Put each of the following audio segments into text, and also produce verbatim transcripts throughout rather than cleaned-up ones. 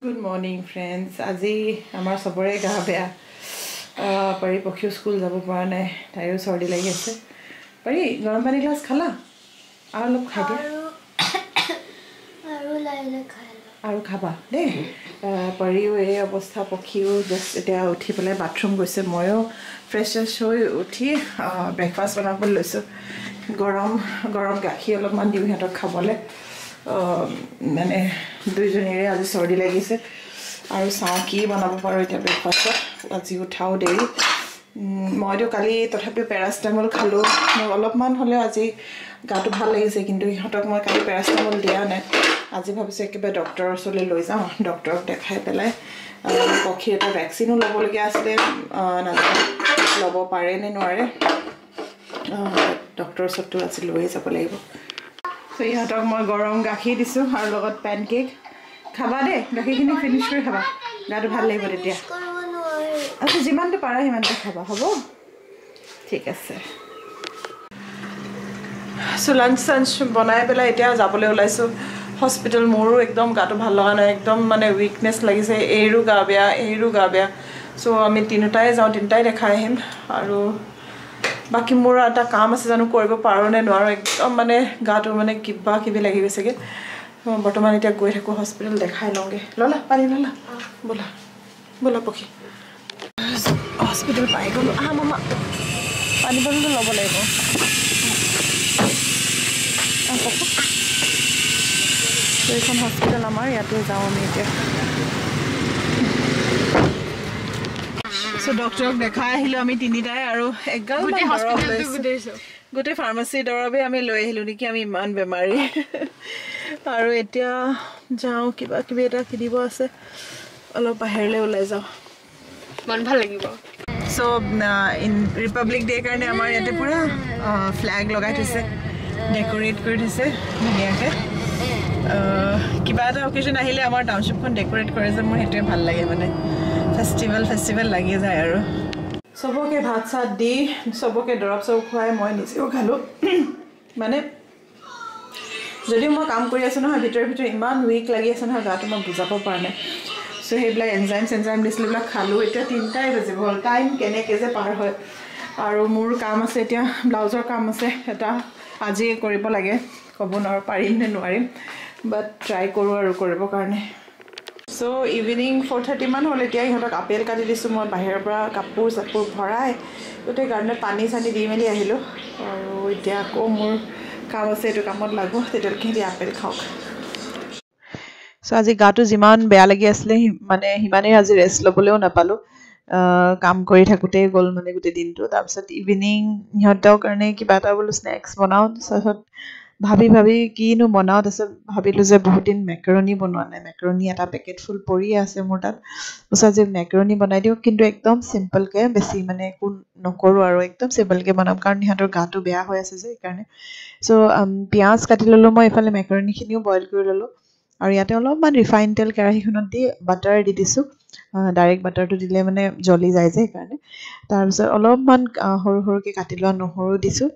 Good morning, friends. আজি আমাৰ সবৰে গা বেয়া পৰি পক্ষী স্কুল যাব পৰা নাই তাইৰো চৰ্দি লাগি আছে পৰি গৰম পানী গ্লাস খালা আৰু অলপ খাই দিয়া আৰু লাইলে খালা আৰু খাবা দেই পৰিও এই অৱস্থা পক্ষীও জাস্ট এতিয়া উঠি পেলাই বাথৰুম গৈছে ময়ো ফ্ৰেছ হৈ উঠি ব্ৰেকফাষ্ট বনাবলৈ লৈছোঁ গৰম গৰম গাখীৰ অলপমান দিওঁ সিহঁতক খাবলৈ মানে দুইজনীৰে আজি চৰ্দি লাগিছে আৰু চাওঁ কি বনাব পাৰোঁ এতিয়া ব্ৰেকফাষ্টত আজি উঠাও দেৰি মইতো কালি তথাপিও পেৰাষ্টামল খালোঁ মোৰ অলপমান হ'লেও আজি গাটো ভাল লাগিছে কিন্তু ইহঁতক মই কালি পেৰাষ্টামল দিয়া নাই আজি ভাবিছোঁ একেবাৰে ডক্টৰৰ ওচৰলৈ লৈ যাওঁ ডক্টৰক দেখাই পেলাই পক্ষীৰ এটা ভেকচিনো ল'বলগীয়া আছিলে নাজানো ল'ব পাৰে নে নোৱাৰে ডক্টৰৰ ওচৰতো আজি লৈয়ে যাব লাগিব So ইহঁতক মই গৰম গাখীৰ দিছোঁ আৰু লগত পেনকেক খাবা দেই গাখীৰখিনি ফিনিছ কৰি খাবা গাটো ভাল লাগিব তেতিয়া আচ্ছা যিমানটো পাৰা সিমানটো খাবা হ'ব ঠিক আছে চ' লাঞ্চ চাঞ্চ বনাই পেলাই এতিয়া যাবলৈ ওলাইছোঁ হস্পিটেল মোৰো একদম গাটো ভাল লগা নাই একদম মানে উইকনেছ লাগিছে এইৰো গা বেয়া এইৰো গা বেয়া চ' আমি তিনিটাই যাওঁ তিনিটাই দেখাই আহিম আৰু বাকি মোৰ এটা কাম আছে জানো কৰিব পাৰোঁ নে নোৱাৰোঁ একদম মানে গাটো মানে কিবা কিবি লাগি গৈছেগৈ বৰ্তমান এতিয়া গৈ থাকোঁ হস্পিটেল দেখাই লওঁগৈ ললা পানী ললা ব'লা ব'লা পক্ষী হস্পিটেল পাই গ'লোঁ আহা মামা পানী বটলটো ল'ব লাগিব এইখন হস্পিটেল আমাৰ ইয়াতে যাওঁ আমি এতিয়া চ' ডক্টৰক দেখাই আহিলোঁ আমি তিনিটাই আৰু এগাল গোটেই ফাৰ্মাচীৰ দৰৱে আমি লৈ আহিলোঁ নেকি আমি ইমান বেমাৰী আৰু এতিয়া যাওঁ কিবা কিবি এটা কিনিব আছে অলপ বাহিৰলৈ ওলাই যাওঁ মন ভাল লাগিব চ' ৰিপাব্লিক ডে কাৰণে আমাৰ ইয়াতে পুৰা ফ্লেগ লগাই থৈছে ডেক'ৰেট কৰি থৈছে ধুনীয়াকৈ কিবা এটা অকেজন আহিলে আমাৰ টাউনশ্বিপখন ডেক'ৰেট কৰে যে মোৰ সেইটোৱে ভাল লাগে মানে ফেষ্টিভেল ফেষ্টিভেল লাগি যায় আৰু চবকে ভাত চাত দি চবকে দৰৱ চৰৱ খুৱাই মই নিজেও খালোঁ মানে যদিও মই কাম কৰি আছোঁ নহয় ভিতৰে ভিতৰে ইমান উইক লাগি আছে নহয় গাটো মই বুজাব পৰা নাই চ' সেইবিলাক এনজাইম চেনজাইম দিছিলোঁ এইবিলাক খালোঁ এতিয়া তিনিটাই বাজিব হ'ল টাইম কেনেকৈ যে পাৰ হয় আৰু মোৰ কাম আছে এতিয়া ব্লাউজৰ কাম আছে এটা আজি কৰিব লাগে ক'ব নোৱাৰোঁ পাৰিম নে নোৱাৰিম বাট ট্ৰাই কৰোঁ আৰু কৰিবৰ কাৰণে চ' ইভিনিং ফ'ৰ থাৰ্টিমান হ'ল এতিয়া ইহঁতক আপেল কাটি দিছোঁ মই বাহিৰৰ পৰা কাপোৰ চাপোৰ ভৰাই গোটেই গাৰ্ডেনত পানী চানী দি মেলি আহিলোঁ আৰু এতিয়া আকৌ মোৰ কাম আছে এইটো কামত লাগোঁ তেতিয়ালৈকে সিহঁতি আপেল খাওক চ' আজি গাটো যিমান বেয়া লাগি আছিলে মানে সিমানেই আজি ৰেষ্ট ল'বলৈও নাপালোঁ কাম কৰি থাকোঁতেই গ'ল মানে গোটেই দিনটো তাৰপিছত ইভিনিং সিহঁতৰ কাৰণে কিবা এটা বোলো স্নেক্স বনাওঁ তাৰপিছত ভাবি ভাবি কিনো বনাওঁ তাৰপিছত ভাবিলোঁ যে বহুত দিন মেকাৰণি বনোৱা নাই মেকাৰণি এটা পেকেট ফুল পৰিয়ে আছে মোৰ তাত তাৰপিছত যে মেকাৰণি বনাই দিওঁ কিন্তু একদম চিম্পলকৈ বেছি মানে একো নকৰোঁ আৰু একদম চিম্পলকৈ বনাম কাৰণ সিহঁতৰ গাটো বেয়া হৈ আছে যে সেইকাৰণে চ' পিঁয়াজ কাটি ল'লোঁ মই এইফালে মেকাৰণিখিনিও বইল কৰি ল'লোঁ আৰু ইয়াতে অলপমান ৰিফাইন তেল কেৰাহীখনত দি বাটাৰ দি দিছোঁ ডাইৰেক্ট বাটাৰটো দিলে মানে জ্বলি যায় যে সেইকাৰণে তাৰপিছত অলপমান সৰু সৰুকৈ কাটি লোৱা নহৰু দিছোঁ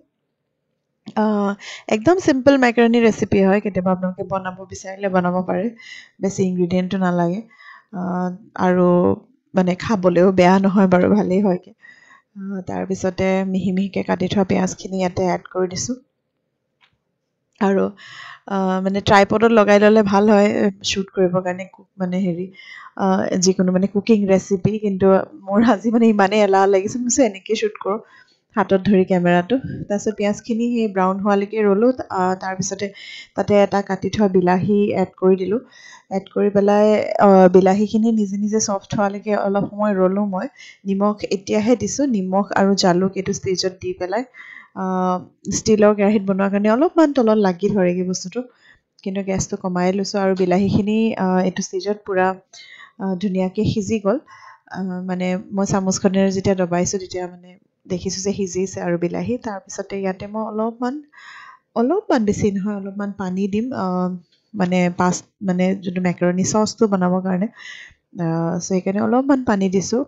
একদম চিম্পল মেকাৰণি ৰেচিপি হয় কেতিয়াবা আপোনালোকে বনাব বিচাৰিলে বনাব পাৰে বেছি ইনগ্ৰিডিয়েণ্টটো নালাগে আৰু মানে খাবলৈও বেয়া নহয় বাৰু ভালেই হয়গৈ তাৰপিছতে মিহি মিহিকৈ কাটি থোৱা পিঁয়াজখিনি ইয়াতে এড কৰি দিছোঁ আৰু মানে ট্ৰাইপডত লগাই ল'লে ভাল হয় শ্বুট কৰিবৰ কাৰণে মানে হেৰি যিকোনো মানে কুকিং ৰেচিপি কিন্তু মোৰ আজি মানে ইমানেই এলাহ লাগিছে মই এনেকৈ শ্বুট কৰোঁ হাতত ধৰি কেমেৰাটো তাৰপিছত পিঁয়াজখিনি সেই ব্ৰাউন হোৱালৈকে ৰ'লোঁ তাৰপিছতে তাতে এটা কাটি থোৱা বিলাহী এড কৰি দিলোঁ এড কৰি পেলাই বিলাহীখিনি নিজে নিজে ছফ্ট হোৱালৈকে অলপ সময় ৰ'লোঁ মই নিমখ এতিয়াহে দিছোঁ নিমখ আৰু জালুক এইটো ষ্টেজত দি পেলাই ষ্টিলৰ কেৰাহীত বনোৱাৰ কাৰণে অলপমান তলত লাগি ধৰেগৈ বস্তুটো কিন্তু গেছটো কমাই লৈছোঁ আৰু বিলাহীখিনি এইটো ষ্টেজত পূৰা ধুনীয়াকৈ সিজি গ'ল মানে মই চামুচখনেৰে যেতিয়া দবাইছোঁ তেতিয়া মানে দেখিছোঁ যে সিজিছে আৰু বিলাহী তাৰপিছতে ইয়াতে মই অলপমান অলপমান বেছি নহয় অলপমান পানী দিম মানে পাঁচ মানে যোনটো মেকাৰণি চচটো বনাবৰ কাৰণে চ' সেইকাৰণে অলপমান পানী দিছোঁ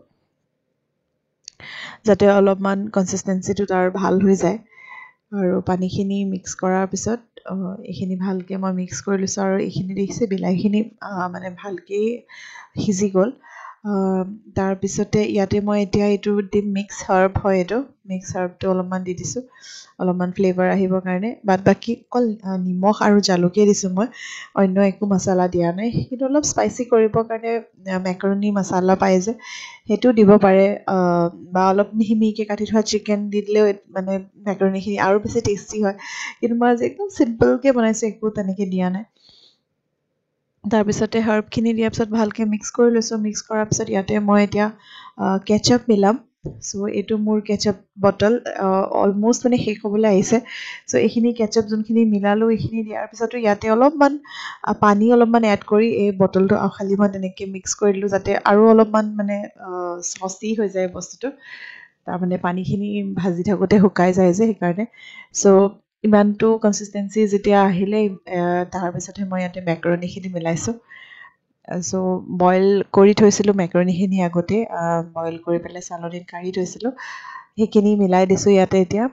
যাতে অলপমান কনচিষ্টেঞ্চিটো তাৰ ভাল হৈ যায় আৰু পানীখিনি মিক্স কৰাৰ পিছত এইখিনি ভালকৈ মই মিক্স কৰি লৈছোঁ আৰু এইখিনি দেখিছে বিলাহীখিনি মানে ভালকৈ সিজি গ'ল তাৰপিছতে ইয়াতে মই এতিয়া এইটো দিম মিক্স হাৰ্ব হয় এইটো মিক্স হাৰ্বটো অলপমান দি দিছোঁ অলপমান ফ্লেভাৰ আহিবৰ কাৰণে বাদ বাকী অকল নিমখ আৰু জালুকেই দিছোঁ মই অন্য একো মছলা দিয়া নাই কিন্তু অলপ স্পাইচি কৰিবৰ কাৰণে মেকাৰণি মছলা পায় যে সেইটো দিব পাৰে বা অলপ মিহি মিহিকৈ কাটি থোৱা চিকেন দি দিলেও মানে মেকাৰণিখিনি আৰু বেছি টেষ্টি হয় কিন্তু মই আজি একদম চিম্পলকৈ বনাইছোঁ একো তেনেকৈ দিয়া নাই তাৰপিছতে হাৰ্বখিনি দিয়াৰ পিছত ভালকৈ মিক্স কৰি লৈছোঁ মিক্স কৰাৰ পিছত ইয়াতে মই এতিয়া কেচাপ মিলাম চ' এইটো মোৰ কেচাপ বটল অলমষ্ট মানে শেষ হ'বলৈ আহিছে চ' এইখিনি কেচাপ যোনখিনি মিলালোঁ এইখিনি দিয়াৰ পিছতো ইয়াতে অলপমান পানী অলপমান এড কৰি এই বটলটো খালি মই তেনেকৈ মিক্স কৰি দিলোঁ যাতে আৰু অলপমান মানে চচি হৈ যায় বস্তুটো তাৰমানে পানীখিনি ভাজি থাকোঁতে শুকাই যায় যে সেইকাৰণে চ' ইমানটো কনচিষ্টেঞ্চি যেতিয়া আহিলে তাৰপিছতহে মই ইয়াতে মেকাৰণিখিনি মিলাইছোঁ চ' বইল কৰি থৈছিলোঁ মেকাৰণিখিনি আগতে বইল কৰি পেলাই চালনীত কাঢ়ি থৈছিলোঁ সেইখিনি মিলাই দিছোঁ ইয়াতে এতিয়া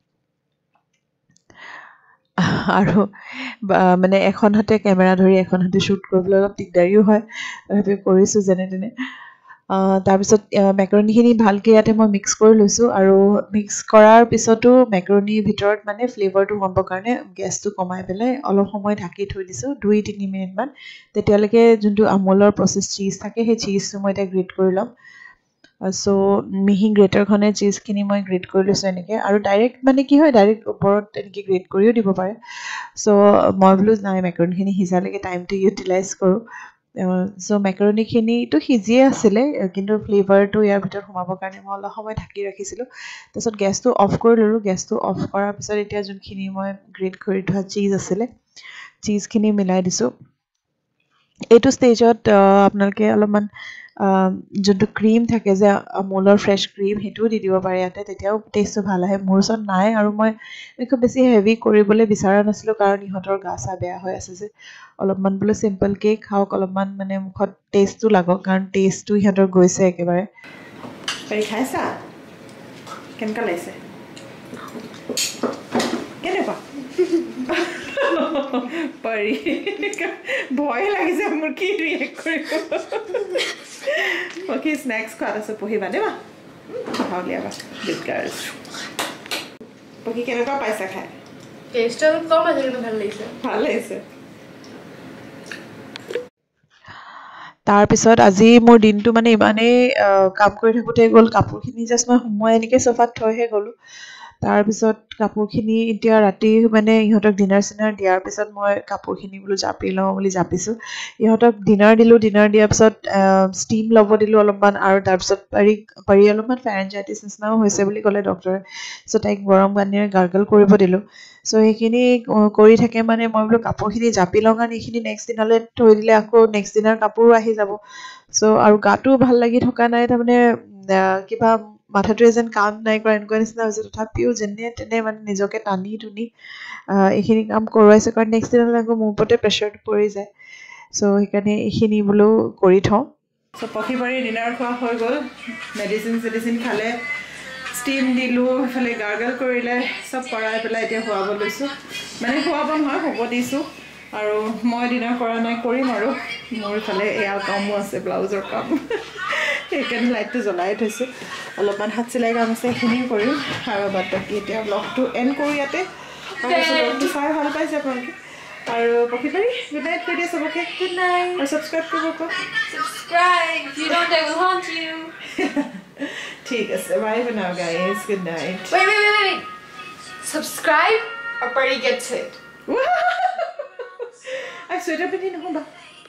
আৰু মানে এখন হাতে কেমেৰা ধৰি এখন হাতে শ্বুট কৰিবলৈ অলপ দিগদাৰীও হয় তথাপি কৰিছোঁ যেনে তেনে তাৰপিছত মেকাৰণিখিনি ভালকৈ ইয়াতে মই মিক্স কৰি লৈছোঁ আৰু মিক্স কৰাৰ পিছতো মেকাৰণিৰ ভিতৰত মানে ফ্লেভাৰটো সোমাবৰ কাৰণে গেছটো কমাই পেলাই অলপ সময় ঢাকি থৈ দিছোঁ দুই তিনি মিনিটমান তেতিয়ালৈকে যোনটো আমুলৰ প্ৰচেছ চীজ থাকে সেই চীজটো মই এতিয়া গ্ৰেট কৰি ল'ম চ' মিহি গ্ৰেটাৰখনে চীজখিনি মই গ্ৰেট কৰি লৈছোঁ এনেকৈ আৰু ডাইৰেক্ট মানে কি হয় ডাইৰেক্ট ওপৰত এনেকৈ গ্ৰেট কৰিও দিব পাৰে চ' মই বোলো নাই মেকাৰণিখিনি সিজালৈকে টাইমটো ইউটিলাইজ কৰোঁ চ' মেকাৰণিখিনিটো সিজিয়ে আছিলে কিন্তু ফ্লেভাৰটো ইয়াৰ ভিতৰত সোমাবৰ কাৰণে মই অলপ সময় ঢাকি ৰাখিছিলোঁ তাৰপিছত গেছটো অফ কৰি ল'লোঁ গেছটো অফ কৰাৰ পিছত এতিয়া যোনখিনি মই গ্ৰেট কৰি থোৱা চীজ আছিলে চীজখিনি মিলাই দিছোঁ এইটো ষ্টেজত আপোনালোকে অলপমান যোনটো ক্ৰীম থাকে যে আমুলৰ ফ্ৰেছ ক্ৰীম সেইটোও দি দিব পাৰে ইয়াতে তেতিয়াও টেষ্টটো ভাল আহে মোৰ ওচৰত নাই আৰু মই খুব বেছি হেভি কৰিবলৈ বিচৰা নাছিলোঁ কাৰণ ইহঁতৰ গা চা বেয়া হৈ আছে যে অলপমান বোলে চিম্পলকৈ খাওক অলপমান মানে মুখত টেষ্টটো লাগক কাৰণ টেষ্টটো ইহঁতৰ গৈছে একেবাৰে পাৰি খাইছা কেনেকুৱা লাগিছে কেনেকুৱা পাৰি ভয় লাগিছে মোৰ কি ৰিয়েক্ট কৰিব বাকী স্নেক্স খোৱাত আছে পঢ়িবা দেবা খাওঁ লিয়াবা দিগদাৰ বাকী কেনেকুৱা পাইছা খাই টেষ্টটো কম আছে কিন্তু ভাল লাগিছে ভাল লাগিছে তাৰপিছত আজি মোৰ দিনটো মানে ইমানেই কাম কৰি থাকোঁতে গ'ল কাপোৰখিনি জাষ্ট মই সোমোৱাই এনেকৈ চফাত থৈহে গ'লোঁ তাৰপিছত কাপোৰখিনি এতিয়া ৰাতি মানে ইহঁতক ডিনাৰ চিনাৰ দিয়াৰ পিছত মই কাপোৰখিনি বোলো জাপি লওঁ বুলি জাপিছোঁ ইহঁতক ডিনাৰ দিলোঁ ডিনাৰ দিয়াৰ পিছত ষ্টিম ল'ব দিলোঁ অলপমান আৰু তাৰপিছত পাৰি পাৰি অলপমান ফেৰেঞ্জাইটিছ নিচিনাও হৈছে বুলি ক'লে ডক্টৰে চ' তাইক গৰম পানীৰে গাৰ্গল কৰিব দিলোঁ চ' সেইখিনি কৰি থাকে মানে মই বোলো কাপোৰখিনি জাপি লওঁ কাৰণ এইখিনি নেক্সট দিনালৈ থৈ দিলে আকৌ নেক্সট দিনাৰ কাপোৰো আহি যাব চ' আৰু গাটো ভাল লাগি থকা নাই তাৰমানে কিবা মাথাটোৱে যেন কাম নাই কৰা এনেকুৱা নিচিনা হৈছে তথাপিও যেনে তেনে মানে নিজকে টানি টুনি এইখিনি কাম কৰোৱাইছোঁ কাৰণ নেক্সট দিনালৈ আকৌ মোৰ ওপৰতে প্ৰেছাৰটো পৰি যায় চ' সেইকাৰণে এইখিনি বোলো কৰি থওঁ চ' পখি পাৰি ডিনাৰ খোৱা হৈ গ'ল মেডিচিন চেডিচিন খালে ষ্টিম দিলোঁ সেইফালে গাৰ্গল কৰিলে চব কৰাই পেলাই এতিয়া খুৱাব লৈছোঁ মানে খুৱাব নহয় শুব দিছোঁ আৰু মই ডিনাৰ কৰা নাই কৰিম আৰু মোৰ ইফালে এয়া কামো আছে ব্লাউজৰ কাম সেইকাৰণে লাইটটো জ্বলাই থৈছোঁ অলপমান হাত চিলাই কাম আছে সেইখিনিও কৰিম আৰু বাদ বাকী এতিয়া ব্লগটো এণ্ড কৰোঁ ইয়াতে ব্লগটো চাই ভাল পাইছে আপোনালোকে আৰু পখি পাৰি গুড নাইট কৈ দিয়ে চবকে গুড নাইট আৰু ছাবস্ক্ৰাইব কৰিব কওক Subscribe. If you don't, they will haunt you. ঠিক আছে বাই বনাও guys good night Wait, wait, wait, wait. Subscribe or Birdie gets it. I swear to God,